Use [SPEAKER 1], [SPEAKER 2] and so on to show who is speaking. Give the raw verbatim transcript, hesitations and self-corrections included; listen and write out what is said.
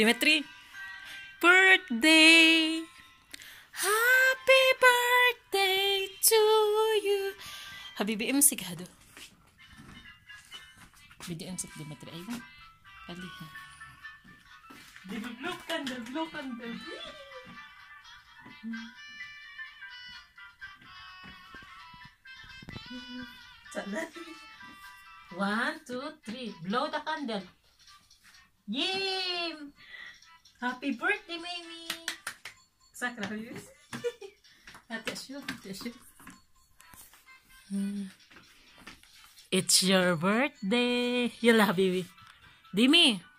[SPEAKER 1] Dimitri. Birthday. Happy birthday to you. Habibi imsik hado. Video imsik Dimitri. Ayun. Kali ha. Blow candle, blow candle. One, two, three. Blow the candle. Yay! Happy birthday, Mimi! Sakra, yun. Ate siya, ate siya. It's your birthday. Yalla, baby. Dimi.